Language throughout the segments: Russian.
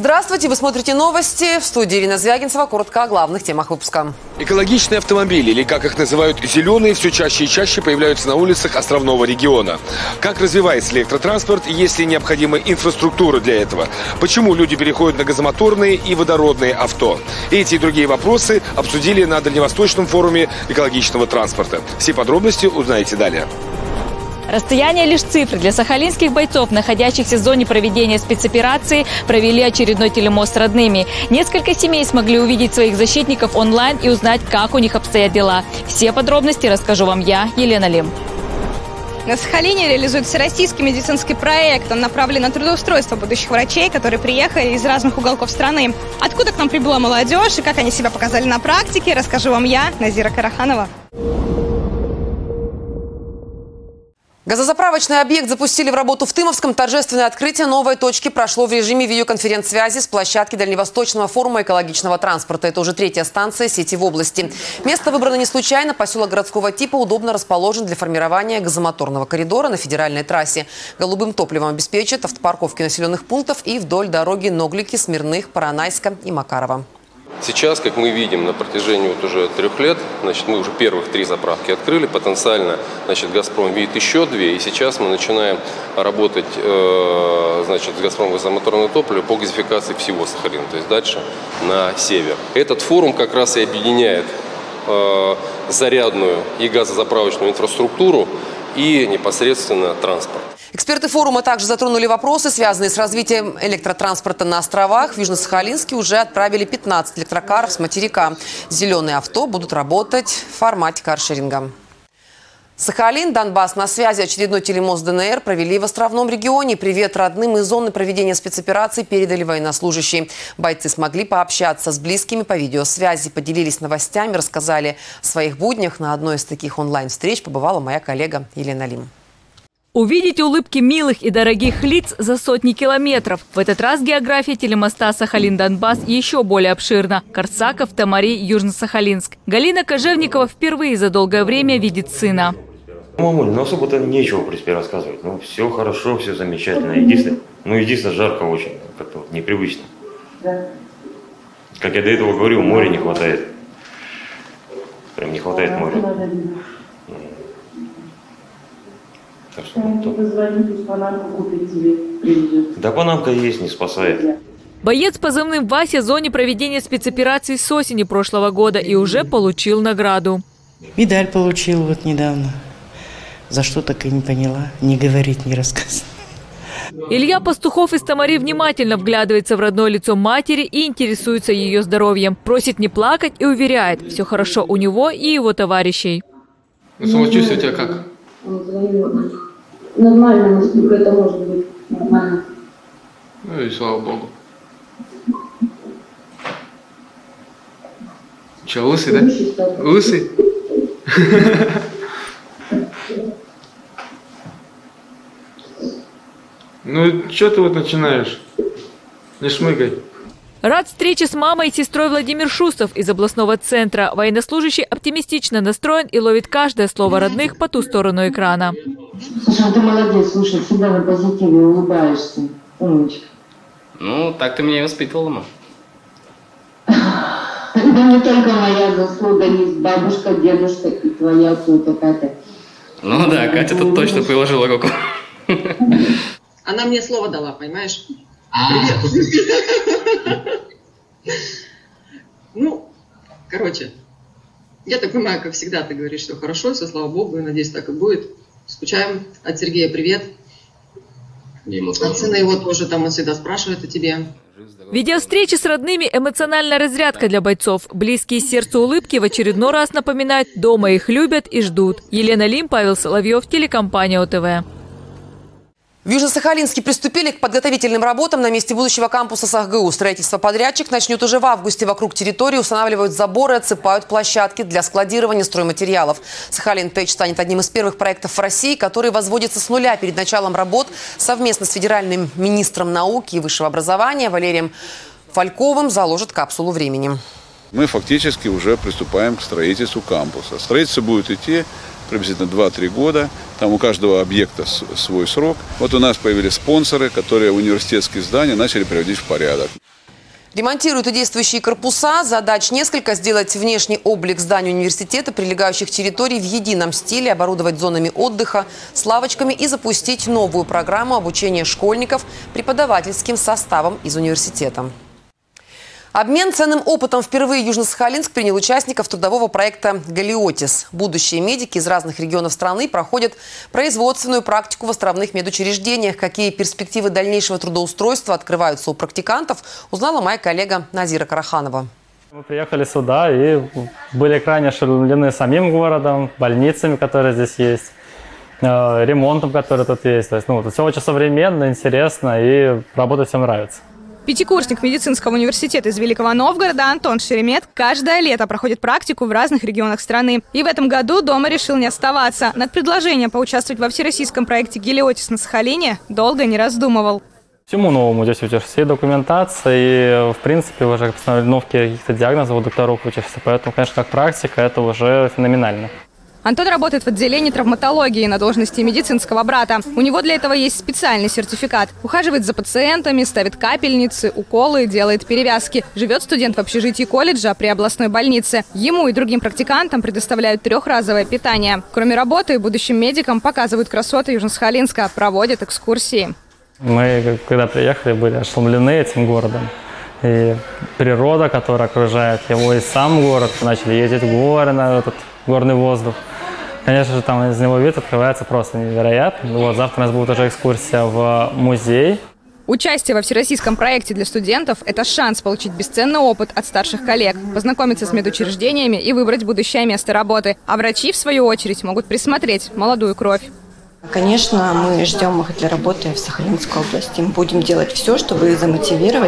Здравствуйте, вы смотрите новости. В студии Ирина Звягинцева. Коротко о главных темах выпуска. Экологичные автомобили, или как их называют зеленые, все чаще и чаще появляются на улицах островного региона. Как развивается электротранспорт, есть ли необходимая инфраструктура для этого? Почему люди переходят на газомоторные и водородные авто? Эти и другие вопросы обсудили на Дальневосточном форуме экологичного транспорта. Все подробности узнаете далее. Расстояние лишь цифры. Для сахалинских бойцов, находящихся в зоне проведения спецоперации, провели очередной телемост с родными. Несколько семей смогли увидеть своих защитников онлайн и узнать, как у них обстоят дела. Все подробности расскажу вам я, Елена Лим. На Сахалине реализует всероссийский медицинский проект. Он направлен на трудоустройство будущих врачей, которые приехали из разных уголков страны. Откуда к нам прибыла молодежь и как они себя показали на практике, расскажу вам я, Назира Караханова. Газозаправочный объект запустили в работу в Тымовском. Торжественное открытие новой точки прошло в режиме видеоконференц-связи с площадки Дальневосточного форума экологичного транспорта. Это уже третья станция сети в области. Место выбрано не случайно. Поселок городского типа удобно расположен для формирования газомоторного коридора на федеральной трассе. Голубым топливом обеспечат автопарковки населенных пунктов и вдоль дороги Ноглики, Смирных, Поронайска и Макарова. Сейчас, как мы видим, на протяжении уже 3 лет, мы уже первых 3 заправки открыли. Потенциально, «Газпром» видит еще 2. И сейчас мы начинаем работать, с «Газпромом» газомоторное топливо по газификации всего Сахалина, то есть дальше на север. Этот форум как раз и объединяет зарядную и газозаправочную инфраструктуру и непосредственно транспорт. Эксперты форума также затронули вопросы, связанные с развитием электротранспорта на островах. В Южно-Сахалинске уже отправили 15 электрокаров с материка. Зеленые авто будут работать в формате каршеринга. Сахалин, Донбасс на связи. Очередной телемост ДНР провели в островном регионе. Привет родным из зоны проведения спецоперации передали военнослужащие. Бойцы смогли пообщаться с близкими по видеосвязи, поделились новостями, рассказали о своих буднях. На одной из таких онлайн-встреч побывала моя коллега Елена Лим. Увидеть улыбки милых и дорогих лиц за сотни километров. В этот раз география телемоста Сахалин-Донбасс еще более обширна. Корсаков, Тамари, Южно-Сахалинск. Галина Кожевникова впервые за долгое время видит сына. Мамуль, особо-то нечего, в принципе, рассказывать. Все хорошо, все замечательно. Единственное, жарко очень. Как-то непривычно. Да. Как я до этого говорил, моря не хватает. Прям не хватает моря. Да, панамка есть, не спасает. Боец позывным Вася в зоне проведения спецоперации с осени прошлого года и уже получил награду. Медаль получил вот недавно. За что, так и не поняла. Не говорит, не рассказывает. Илья Пастухов из Тамари внимательно вглядывается в родное лицо матери и интересуется ее здоровьем. Просит не плакать и уверяет, все хорошо у него и его товарищей. Самочувствие у тебя как? Нормально, насколько это может быть нормально. Ну и слава богу. Че, лысый, да? Лысый? Ну, что ты вот начинаешь? Не шмыгай. Рад встрече с мамой и сестрой Владимир Шустов из областного центра. Военнослужащий оптимистично настроен и ловит каждое слово родных по ту сторону экрана. Слушай, ты молодец, слушай, всегда на позитиве улыбаешься. Умничка. Ну, так ты меня и воспитывала, мама. Да не только моя заслуга, есть бабушка, дедушка и твоя тетя Катя. Ну да, Катя тут точно приложила руку. Она мне слово дала, понимаешь? Ну, короче, я так понимаю, как всегда ты говоришь, что хорошо, все, слава богу, и надеюсь, так и будет. Скучаем. От Сергея привет. От сына его тоже, там он всегда спрашивает о тебе. Видеовстречи с родными – эмоциональная разрядка для бойцов. Близкие сердцу улыбки в очередной раз напоминают, дома их любят и ждут. Елена Лим, Павел Соловьев, телекомпания ОТВ. В Южно-Сахалинске приступили к подготовительным работам на месте будущего кампуса СахГУ. Строительство подрядчик начнет уже в августе. Вокруг территории устанавливают заборы, отсыпают площадки для складирования стройматериалов. Сахалин-Тэч станет одним из первых проектов в России, который возводится с нуля перед началом работ совместно с федеральным министром науки и высшего образования Валерием Фальковым заложит капсулу времени. Мы фактически уже приступаем к строительству кампуса. Строительство будет идти приблизительно 2-3 года. Там у каждого объекта свой срок. Вот у нас появились спонсоры, которые университетские здания начали приводить в порядок. Ремонтируют и действующие корпуса. Задач несколько: сделать внешний облик зданию университета, прилегающих территорий в едином стиле, оборудовать зонами отдыха с лавочками и запустить новую программу обучения школьников преподавательским составом из университета. Обмен ценным опытом. Впервые Южно-Сахалинск принял участников трудового проекта «Галиотис». Будущие медики из разных регионов страны проходят производственную практику в островных медучреждениях. Какие перспективы дальнейшего трудоустройства открываются у практикантов, узнала моя коллега Назира Караханова. Мы приехали сюда и были крайне ошеломлены самим городом, больницами, которые здесь есть, ремонтом, который тут есть. То есть, все очень современно, интересно и работать всем нравится. Пятикурсник медицинского университета из Великого Новгорода Антон Шеремет каждое лето проходит практику в разных регионах страны. И в этом году дома решил не оставаться. Над предложением поучаствовать во всероссийском проекте «Галиотис» на Сахалине долго не раздумывал. Всему новому здесь учишься, всей документации, и, в принципе, уже к постановке каких-то диагнозов у докторов учишься. Поэтому, конечно, как практика, это уже феноменально. Антон работает в отделении травматологии на должности медицинского брата. У него для этого есть специальный сертификат. Ухаживает за пациентами, ставит капельницы, уколы, делает перевязки. Живет студент в общежитии колледжа при областной больнице. Ему и другим практикантам предоставляют трехразовое питание. Кроме работы, будущим медикам показывают красоты Южно-Сахалинска, проводят экскурсии. Мы, когда приехали, были ошеломлены этим городом. И природа, которая окружает его, и сам город. Начали ездить в горы, на этот горный воздух. Конечно же, там из него вид открывается просто невероятно. Завтра у нас будет уже экскурсия в музей. Участие во всероссийском проекте для студентов – это шанс получить бесценный опыт от старших коллег, познакомиться с медучреждениями и выбрать будущее место работы. А врачи, в свою очередь, могут присмотреть молодую кровь. Конечно, мы ждем их для работы в Сахалинской области. Мы будем делать все, чтобы их замотивировать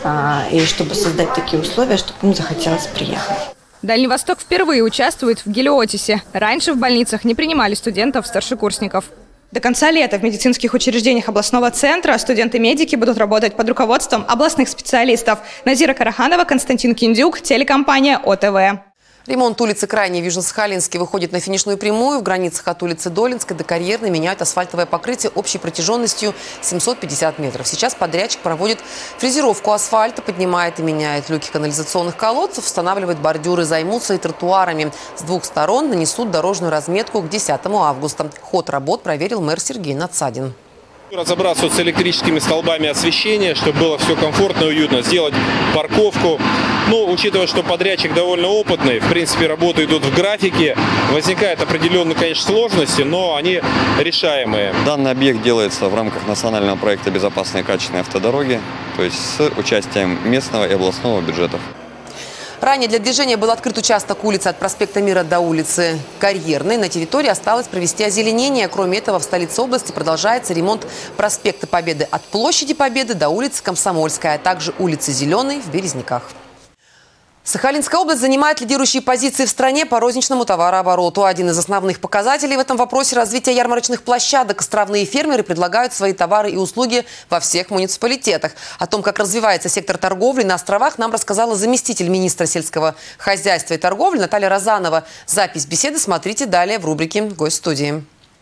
и чтобы создать такие условия, чтобы им захотелось приехать. Дальний Восток впервые участвует в «Галиотисе». Раньше в больницах не принимали студентов-старшекурсников. До конца лета в медицинских учреждениях областного центра студенты-медики будут работать под руководством областных специалистов. Назира Караханова, Константин Киндюк, телекомпания ОТВ. Ремонт улицы Крайней в Южно-Сахалинске выходит на финишную прямую. В границах от улицы Долинской до Карьерной меняют асфальтовое покрытие общей протяженностью 750 метров. Сейчас подрядчик проводит фрезеровку асфальта, поднимает и меняет люки канализационных колодцев, устанавливает бордюры, займутся и тротуарами. С двух сторон нанесут дорожную разметку к 10 августа. Ход работ проверил мэр Сергей Надсадин. Разобраться с электрическими столбами освещения, чтобы было все комфортно и уютно, сделать парковку. Но учитывая, что подрядчик довольно опытный, в принципе, работы идут в графике, возникают определенные, конечно, сложности, но они решаемые. Данный объект делается в рамках национального проекта «Безопасные и качественные автодороги», то есть с участием местного и областного бюджетов. Ранее для движения был открыт участок улицы от проспекта Мира до улицы Карьерной. На территории осталось провести озеленение. Кроме этого, в столице области продолжается ремонт проспекта Победы от площади Победы до улицы Комсомольская, а также улицы Зеленой в Березниках. Сахалинская область занимает лидирующие позиции в стране по розничному товарообороту. Один из основных показателей в этом вопросе – развитие ярмарочных площадок. Островные фермеры предлагают свои товары и услуги во всех муниципалитетах. О том, как развивается сектор торговли на островах, нам рассказала заместитель министра сельского хозяйства и торговли Наталья Розанова. Запись беседы смотрите далее в рубрике «Гость студии».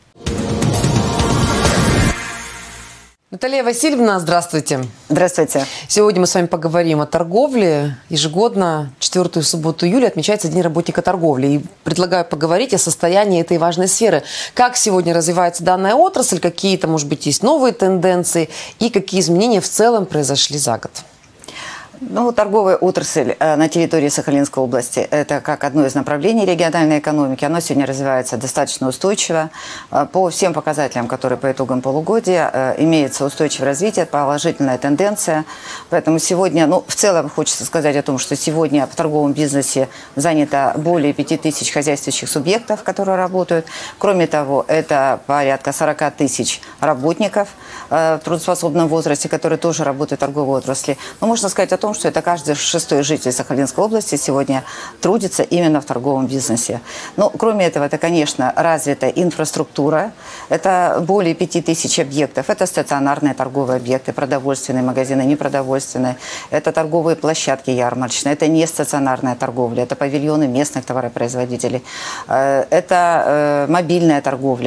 Наталья Васильевна, здравствуйте. Здравствуйте. Сегодня мы с вами поговорим о торговле. Ежегодно 4-ю субботу июля отмечается День работника торговли. И предлагаю поговорить о состоянии этой важной сферы. Как сегодня развивается данная отрасль, какие-то, может быть, есть новые тенденции и какие изменения в целом произошли за год. Ну, торговая отрасль на территории Сахалинской области – это как одно из направлений региональной экономики. Оно сегодня развивается достаточно устойчиво. По всем показателям, которые по итогам полугодия, имеется устойчивое развитие, положительная тенденция. Поэтому сегодня, в целом хочется сказать о том, что сегодня в торговом бизнесе занято более 5000 хозяйствующих субъектов, которые работают. Кроме того, это порядка 40 тысяч работников в трудоспособном возрасте, которые тоже работают в торговой отрасли. Но можно сказать о том, что это каждый 6-й житель Сахалинской области сегодня трудится именно в торговом бизнесе. Но кроме этого, это, конечно, развитая инфраструктура. Это более 5000 объектов. Это стационарные торговые объекты, продовольственные магазины, непродовольственные. Это торговые площадки ярмарочные. Это не стационарная торговля. Это павильоны местных товаропроизводителей. Это мобильная торговля.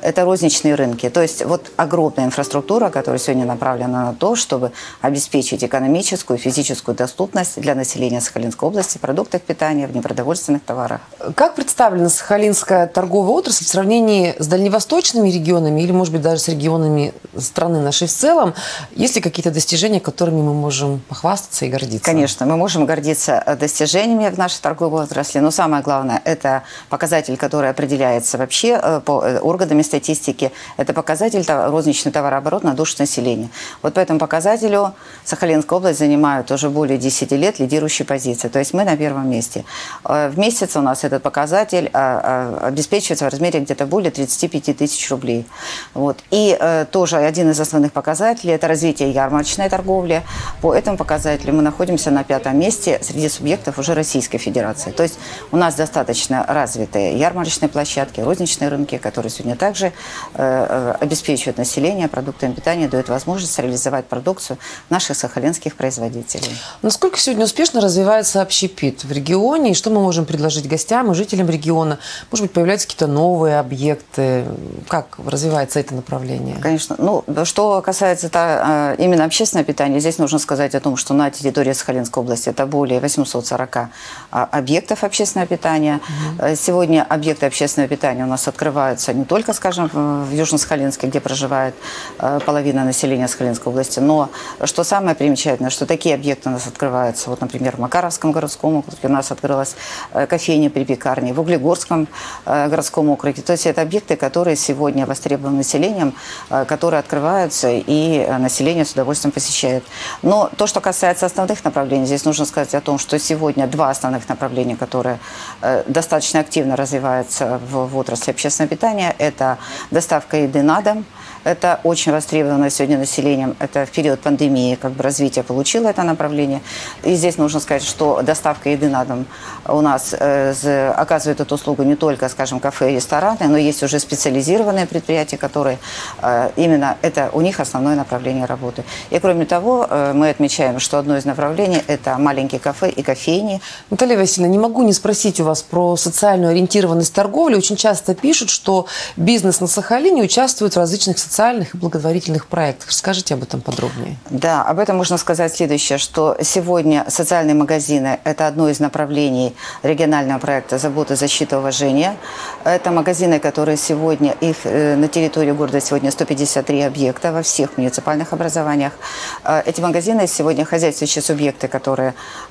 это розничные рынки. То есть вот огромная инфраструктура, которая сегодня направлена на то, чтобы обеспечить экономическую и физическую доступность для населения Сахалинской области продуктов питания, в непродовольственных товарах. Как представлена сахалинская торговая отрасль в сравнении с дальневосточными регионами или, может быть, даже с регионами страны нашей в целом? Есть ли какие-то достижения, которыми мы можем похвастаться и гордиться? Конечно, мы можем гордиться достижениями в нашей торговой отрасли, но самое главное, это показатель, который определяется вообще по органами статистики, это показатель розничный товарооборот на душу населения. Вот по этому показателю Сахалинская область занимает уже более 10 лет лидирующей позиции, то есть мы на первом месте. В месяц у нас этот показатель обеспечивается в размере где-то более 35 тысяч рублей. Вот. И тоже один из основных показателей – это развитие ярмарочной торговли. По этому показателю мы находимся на 5-м месте среди субъектов уже Российской Федерации. То есть у нас достаточно развитые ярмарочные площадки, розничные рынки, которые сегодня также обеспечивают население продуктами питания, дают возможность реализовать продукцию наших сахалинских производителей. Насколько сегодня успешно развивается общепит в регионе, и что мы можем предложить гостям и жителям региона? Может быть, появляются какие-то новые объекты? Как развивается это направление? Конечно. Ну, что касается именно общественного питания, здесь нужно сказать о том, что на территории Сахалинской области это более 840 объектов общественного питания. Сегодня объекты общественного питания у нас открываются не только, скажем, в Южно-Сахалинске, где проживает половина населения Сахалинской области, но что самое примечательное, что такие объекты у нас открываются, вот, например, в Макаровском городском округе у нас открылась кофейня при пекарне, в Углегорском городском округе. То есть это объекты, которые сегодня востребованы населением, которые открываются и население с удовольствием посещает. Но то, что касается основных направлений, здесь нужно сказать о том, что сегодня два основных направления, которые достаточно активно развиваются в отрасли общественного питания, это доставка еды на дом. Это очень востребовано сегодня населением. Это в период пандемии как бы развитие получило это направление. И здесь нужно сказать, что доставка еды на дом у нас оказывает эту услугу не только, скажем, кафе и рестораны, но есть уже специализированные предприятия, которые именно это у них основное направление работы. И кроме того, мы отмечаем, что одно из направлений – это маленькие кафе и кофейни. Наталья Васильевна, не могу не спросить у вас про социальную ориентированность торговли. Очень часто пишут, что бизнес на Сахалине участвует в различных социальных и благотворительных проектах. Расскажите об этом подробнее. Да, об этом можно сказать следующее, что сегодня социальные магазины – это одно из направлений регионального проекта «Забота, защита, уважение». Это магазины, которые сегодня, их на территории города сегодня 153 объекта во всех муниципальных образованиях. Эти магазины сегодня, хозяйствующие субъекты, которые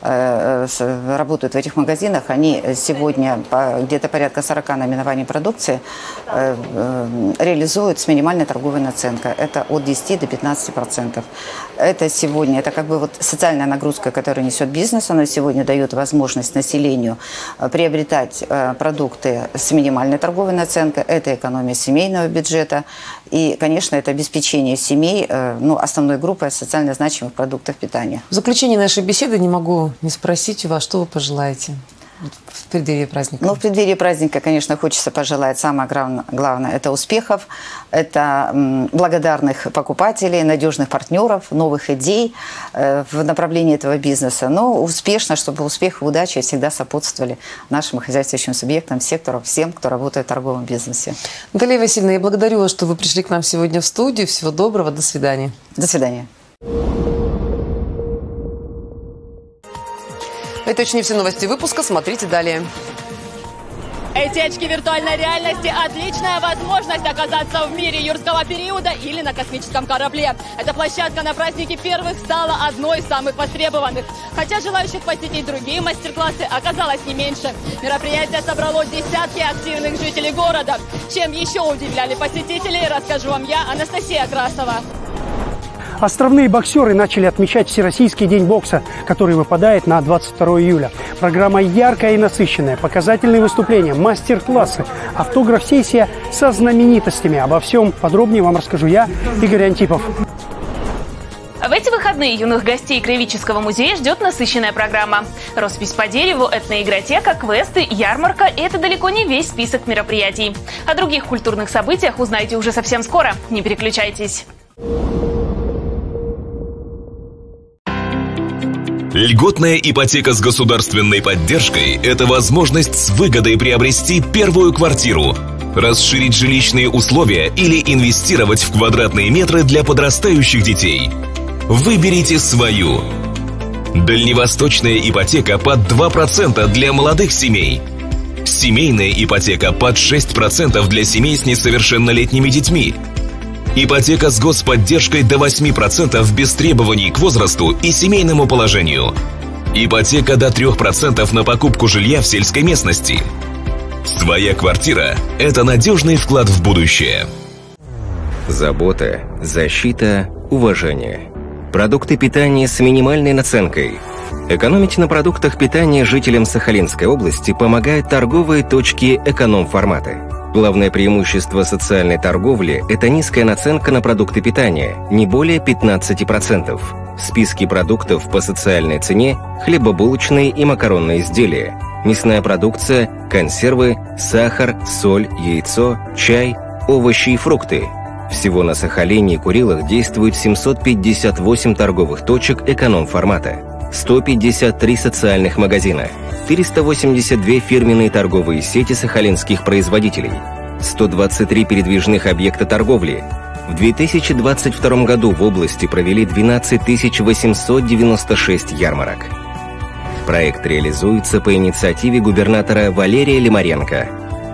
работают в этих магазинах, они сегодня где-то порядка 40 наименований продукции реализуют с минимальной торговой наценкой. Это от 10 до 15%. Это сегодня, это как бы вот социальная нагрузка, которую несет бизнес, она сегодня дает возможность населению приобретать продукты с минимальной торговой наценкой. Это экономия семейного бюджета. И, конечно, это обеспечение семей, основной группой социально значимых продуктов питания. В заключение нашей беседы не могу не спросить у вас, что вы пожелаете в преддверии праздника? В преддверии праздника, конечно, хочется пожелать самое главное – это успехов, это благодарных покупателей, надежных партнеров, новых идей в направлении этого бизнеса. Но успешно, чтобы успех и удача всегда сопутствовали нашим хозяйствующим субъектам, сектору, всем, кто работает в торговом бизнесе. Наталья Васильевна, я благодарю вас, что вы пришли к нам сегодня в студию. Всего доброго, до свидания. До свидания. Это еще не все новости выпуска. Смотрите далее. Эти очки виртуальной реальности – отличная возможность оказаться в мире юрского периода или на космическом корабле. Эта площадка на празднике первых стала одной из самых востребованных. Хотя желающих посетить другие мастер-классы оказалось не меньше. Мероприятие собрало десятки активных жителей города. Чем еще удивляли посетителей, расскажу вам я, Анастасия Красова. Островные боксеры начали отмечать Всероссийский день бокса, который выпадает на 22 июля. Программа яркая и насыщенная, показательные выступления, мастер-классы, автограф-сессия со знаменитостями. Обо всем подробнее вам расскажу я, Игорь Антипов. В эти выходные юных гостей Краеведческого музея ждет насыщенная программа. Роспись по дереву, этноигротека, квесты, ярмарка – это далеко не весь список мероприятий. О других культурных событиях узнаете уже совсем скоро. Не переключайтесь. Льготная ипотека с государственной поддержкой – это возможность с выгодой приобрести первую квартиру. расширить жилищные условия или инвестировать в квадратные метры для подрастающих детей. Выберите свою. Дальневосточная ипотека под 2% для молодых семей. Семейная ипотека под 6% для семей с несовершеннолетними детьми. Ипотека с господдержкой до 8% без требований к возрасту и семейному положению. Ипотека до 3% на покупку жилья в сельской местности. Своя квартира – это надежный вклад в будущее. Забота, защита, уважение. Продукты питания с минимальной наценкой. Экономить на продуктах питания жителям Сахалинской области помогают торговые точки эконом-формата. Главное преимущество социальной торговли – это низкая наценка на продукты питания, не более 15%. В списке продуктов по социальной цене – хлебобулочные и макаронные изделия, мясная продукция, консервы, сахар, соль, яйцо, чай, овощи и фрукты. Всего на Сахалине и Курилах действует 758 торговых точек эконом-формата, 153 социальных магазина, 482 фирменные торговые сети сахалинских производителей, 123 передвижных объекта торговли. В 2022 году в области провели 12 896 ярмарок. Проект реализуется по инициативе губернатора Валерия Лимаренко.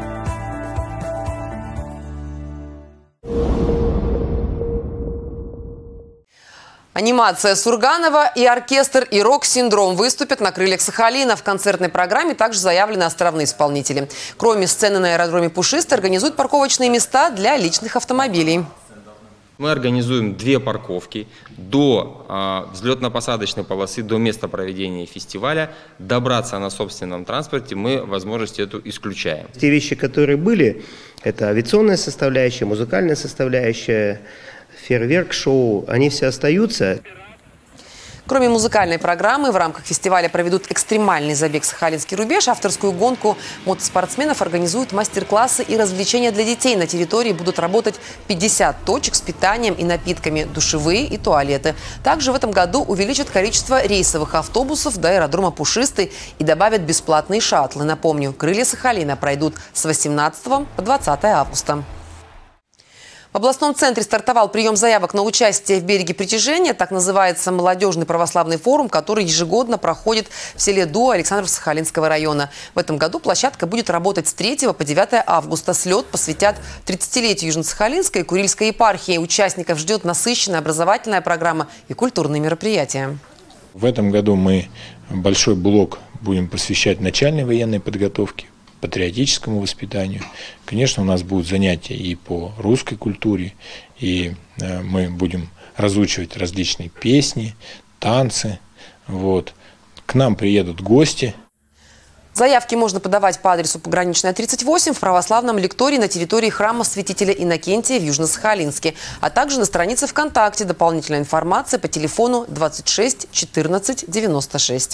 Анимация Сурганова и оркестр и рок-синдром выступят на крыльях Сахалина. В концертной программе также заявлены островные исполнители. Кроме сцены на аэродроме Пушистый, организуют парковочные места для личных автомобилей. Мы организуем 2 парковки до взлетно-посадочной полосы, до места проведения фестиваля. Добраться на собственном транспорте мы возможность эту исключаем. Те вещи, которые были, это авиационная составляющая, музыкальная составляющая, фейерверк-шоу, они все остаются. Кроме музыкальной программы, в рамках фестиваля проведут экстремальный забег «Сахалинский рубеж», авторскую гонку мотоспортсменов, организуют мастер-классы и развлечения для детей. На территории будут работать 50 точек с питанием и напитками, душевые и туалеты. Также в этом году увеличат количество рейсовых автобусов до аэродрома Пушистый и добавят бесплатные шаттлы. Напомню, крылья Сахалина пройдут с 18 по 20 августа. В областном центре стартовал прием заявок на участие в «Береге притяжения». Так называется молодежный православный форум, который ежегодно проходит в селе Дуа Александрово-Сахалинского района. В этом году площадка будет работать с 3 по 9 августа. Слет посвятят 30-летию Южно-Сахалинской и Курильской епархии. Участников ждет насыщенная образовательная программа и культурные мероприятия. В этом году мы большой блок будем посвящать начальной военной подготовке, патриотическому воспитанию. Конечно, у нас будут занятия и по русской культуре, и мы будем разучивать различные песни, танцы. Вот. К нам приедут гости. Заявки можно подавать по адресу Пограничная, 38 в православном лектории на территории храма святителя Иннокентия в Южно-Сахалинске, а также на странице ВКонтакте. Дополнительная информация по телефону 26 14 96.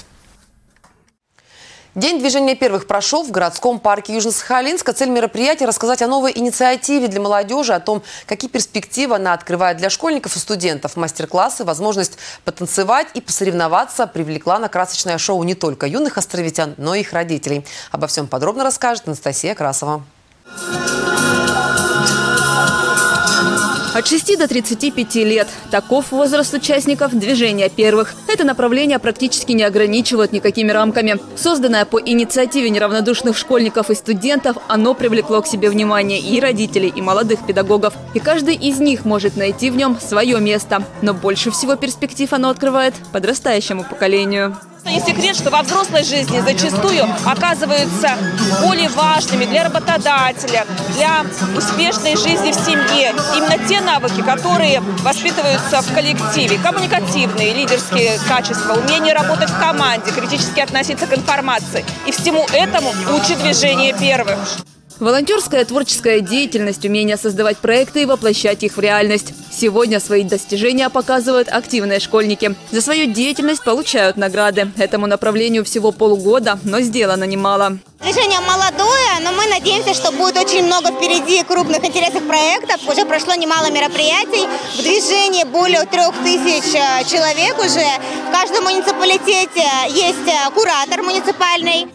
День движения первых прошел в городском парке Южно-Сахалинска. Цель мероприятия – рассказать о новой инициативе для молодежи, о том, какие перспективы она открывает для школьников и студентов. Мастер-классы, возможность потанцевать и посоревноваться привлекла на красочное шоу не только юных островитян, но и их родителей. Обо всем подробно расскажет Анастасия Красова. От 6 до 35 лет. Таков возраст участников движения первых. Это направление практически не ограничивают никакими рамками. Созданное по инициативе неравнодушных школьников и студентов, оно привлекло к себе внимание и родителей, и молодых педагогов. И каждый из них может найти в нем свое место. Но больше всего перспектив оно открывает подрастающему поколению. Не секрет, что во взрослой жизни зачастую оказываются более важными для работодателя, для успешной жизни в семье. Именно те навыки, которые воспитываются в коллективе. Коммуникативные, лидерские качества, умение работать в команде, критически относиться к информации. И всему этому учит движение первых. Волонтерская творческая деятельность, умение создавать проекты и воплощать их в реальность. Сегодня свои достижения показывают активные школьники. За свою деятельность получают награды. Этому направлению всего полгода, но сделано немало. Движение молодое, но мы надеемся, что будет очень много впереди крупных интересных проектов. Уже прошло немало мероприятий. В движении более 3000 человек уже. В каждом муниципалитете есть куратор муниципальный.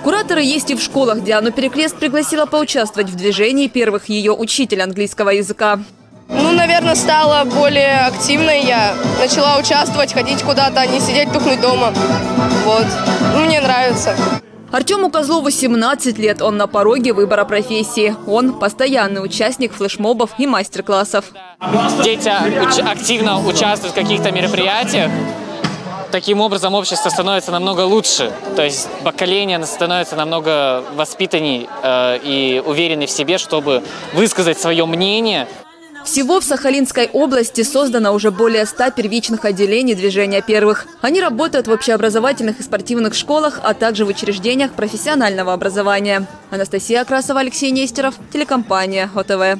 Кураторы есть и в школах. Диану Перекрест пригласила поучаствовать в движении первых ее учитель английского языка. Ну, наверное, стала более активной. Я начала участвовать, ходить куда-то, а не сидеть, тухнуть дома. Вот. Мне нравится. Артему Козлову 17 лет. Он на пороге выбора профессии. Он постоянный участник флешмобов и мастер-классов. Дети активно участвуют в каких-то мероприятиях. Таким образом, общество становится намного лучше. То есть поколение становится намного воспитанней и уверенней в себе, чтобы высказать свое мнение. Всего в Сахалинской области создано уже более 100 первичных отделений движения первых. Они работают в общеобразовательных и спортивных школах, а также в учреждениях профессионального образования. Анастасия Красова, Алексей Нестеров, телекомпания ОТВ.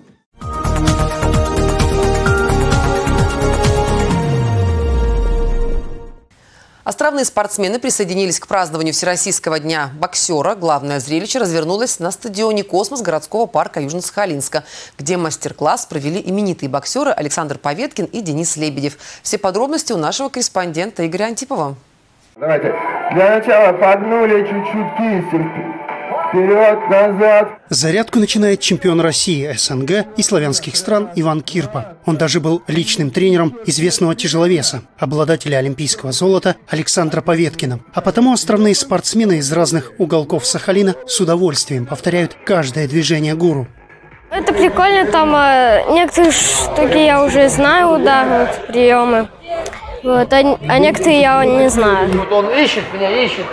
Островные спортсмены присоединились к празднованию Всероссийского дня боксера. Главное зрелище развернулось на стадионе «Космос» городского парка Южно-Сахалинска, где мастер-класс провели именитые боксеры Александр Поветкин и Денис Лебедев. Все подробности у нашего корреспондента Игоря Антипова. Давайте для начала погнули чуть-чуть кисти. Вперед, назад. Зарядку начинает чемпион России, СНГ и славянских стран Иван Кирпа. Он даже был личным тренером известного тяжеловеса, обладателя олимпийского золота Александра Поветкина. А потому островные спортсмены из разных уголков Сахалина с удовольствием повторяют каждое движение гуру. Это прикольно, там некоторые штуки я уже знаю, удары, приемы. Вот, а некоторые я не знаю. Вот он ищет меня, ищет.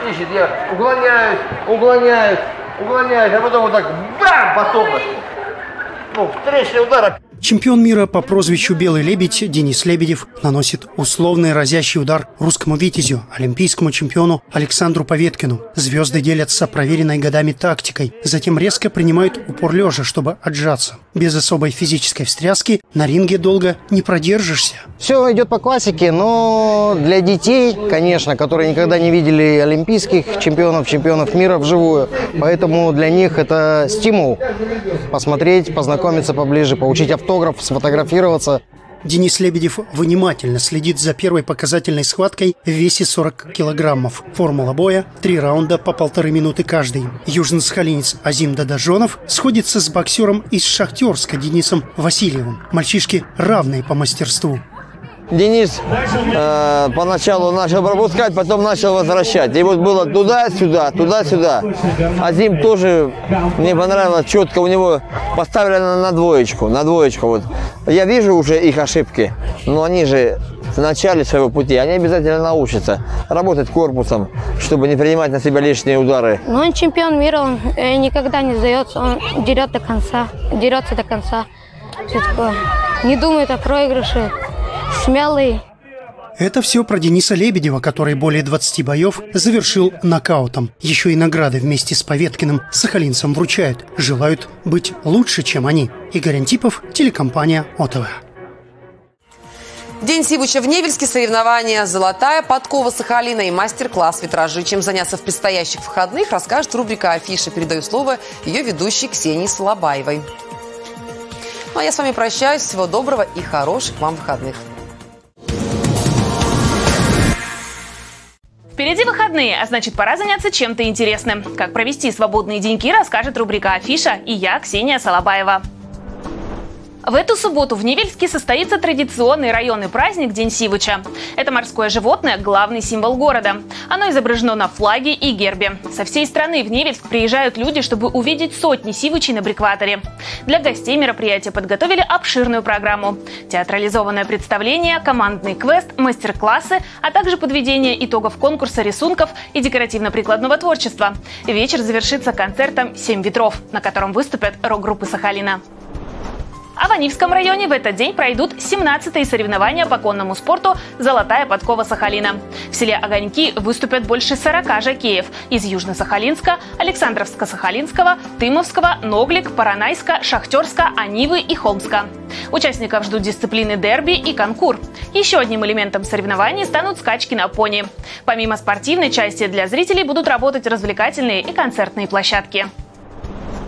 Я уклоняюсь, а потом вот так бам, потом. Ну, встречный удар. Чемпион мира по прозвищу «Белый лебедь» Денис Лебедев наносит условный разящий удар русскому витязю, олимпийскому чемпиону Александру Поветкину. Звезды делятся проверенной годами тактикой, затем резко принимают упор лежа, чтобы отжаться. Без особой физической встряски на ринге долго не продержишься. Все идет по классике, но для детей, конечно, которые никогда не видели олимпийских чемпионов мира вживую, поэтому для них это стимул посмотреть, познакомиться поближе, получить автограф, сфотографироваться. Денис Лебедев внимательно следит за первой показательной схваткой в весе 40 килограммов. Формула боя – 3 раунда по 1,5 минуты каждый. Южно-сахалинец Азим Дадажонов сходится с боксером из Шахтерска Денисом Васильевым. Мальчишки равные по мастерству. Денис поначалу начал пропускать, потом начал возвращать. И вот было туда-сюда, туда-сюда. Азим тоже мне понравилось, четко у него поставлено на двоечку. Вот. Я вижу уже их ошибки, но они же в начале своего пути, они обязательно научатся работать корпусом, чтобы не принимать на себя лишние удары. Но он чемпион мира, он никогда не сдается, он дерется до конца. Все такое. Не думает о проигрыше. Смелый. Это все про Дениса Лебедева, который более 20 боев завершил нокаутом. Еще и награды вместе с Поветкиным сахалинцам вручают. Желают быть лучше, чем они. Игорь Антипов, телекомпания ОТВ. День Сивыча в Невельске, соревнования «Золотая подкова Сахалина» и мастер-класс витражи. Чем заняться в предстоящих выходных, расскажет рубрика «Афиша». Передаю слово ее ведущей Ксении Солобаевой. Ну а я с вами прощаюсь. Всего доброго и хороших вам выходных. Впереди выходные, а значит, пора заняться чем-то интересным. Как провести свободные деньки, расскажет рубрика «Афиша» и я, Ксения Солобаева. В эту субботу в Невельске состоится традиционный районный праздник День Сивыча. Это морское животное – главный символ города. Оно изображено на флаге и гербе. Со всей страны в Невельск приезжают люди, чтобы увидеть сотни сивычей на Брикваторе. Для гостей мероприятия подготовили обширную программу. Театрализованное представление, командный квест, мастер-классы, а также подведение итогов конкурса рисунков и декоративно-прикладного творчества. Вечер завершится концертом «7 ветров», на котором выступят рок-группы Сахалина. А в Анивском районе в этот день пройдут 17-е соревнования по конному спорту «Золотая подкова Сахалина». В селе Огоньки выступят больше 40 жокеев из Южно-Сахалинска, Александровска-Сахалинского, Тымовского, Ноглик, Поронайска, Шахтерска, Анивы и Холмска. Участников ждут дисциплины дерби и конкур. Еще одним элементом соревнований станут скачки на пони. Помимо спортивной части для зрителей будут работать развлекательные и концертные площадки.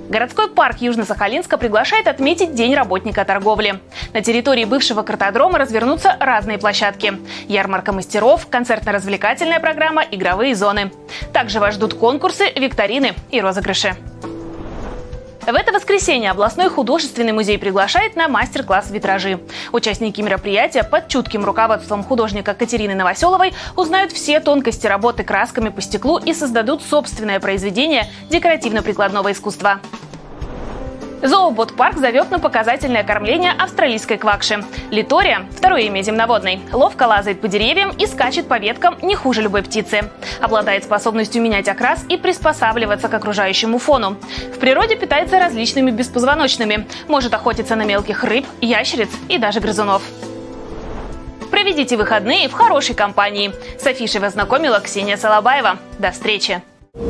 Городской парк Южно-Сахалинска приглашает отметить День работника торговли. На территории бывшего картодрома развернутся разные площадки. Ярмарка мастеров, концертно-развлекательная программа, игровые зоны. Также вас ждут конкурсы, викторины и розыгрыши. В это воскресенье областной художественный музей приглашает на мастер-класс «Витражи». Участники мероприятия под чутким руководством художника Катерины Новоселовой узнают все тонкости работы красками по стеклу и создадут собственное произведение декоративно-прикладного искусства. Зооботпарк зовет на показательное кормление австралийской квакши. Литория, второе имя земноводной, ловко лазает по деревьям и скачет по веткам не хуже любой птицы. Обладает способностью менять окрас и приспосабливаться к окружающему фону. В природе питается различными беспозвоночными. Может охотиться на мелких рыб, ящериц и даже грызунов. Проведите выходные в хорошей компании. С афишей вас знакомила Ксения Солобаева. До встречи!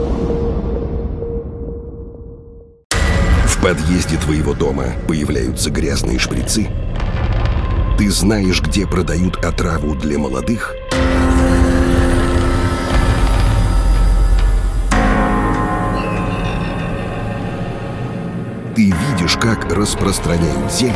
В подъезде твоего дома появляются грязные шприцы? Ты знаешь, где продают отраву для молодых? Ты видишь, как распространяют зелье?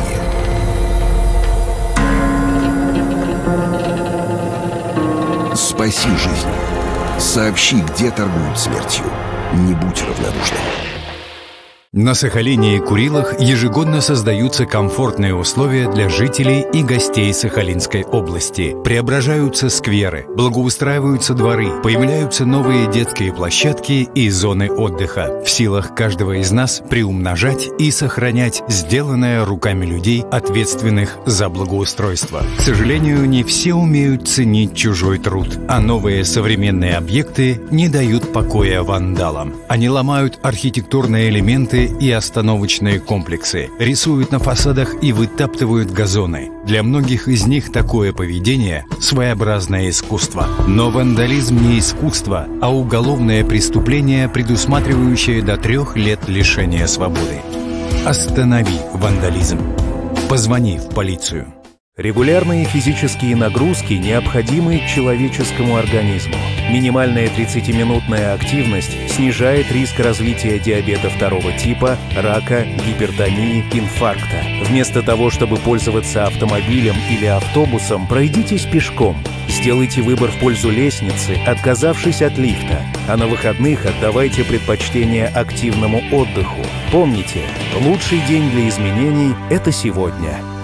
Спаси жизнь. Сообщи, где торгуют смертью. Не будь равнодушным. На Сахалине и Курилах ежегодно создаются комфортные условия для жителей и гостей Сахалинской области. Преображаются скверы, благоустраиваются дворы, появляются новые детские площадки и зоны отдыха. В силах каждого из нас приумножать и сохранять сделанное руками людей, ответственных за благоустройство. К сожалению, не все умеют ценить чужой труд, а новые современные объекты не дают покоя вандалам. Они ломают архитектурные элементы и остановочные комплексы, рисуют на фасадах и вытаптывают газоны. Для многих из них такое поведение – своеобразное искусство. Но вандализм не искусство, а уголовное преступление, предусматривающее до 3 лет лишения свободы. Останови вандализм. Позвони в полицию. Регулярные физические нагрузки необходимы человеческому организму. Минимальная 30-минутная активность снижает риск развития диабета 2 типа, рака, гипертонии, инфаркта. Вместо того, чтобы пользоваться автомобилем или автобусом, пройдитесь пешком. Сделайте выбор в пользу лестницы, отказавшись от лифта. А на выходных отдавайте предпочтение активному отдыху. Помните, лучший день для изменений – это сегодня.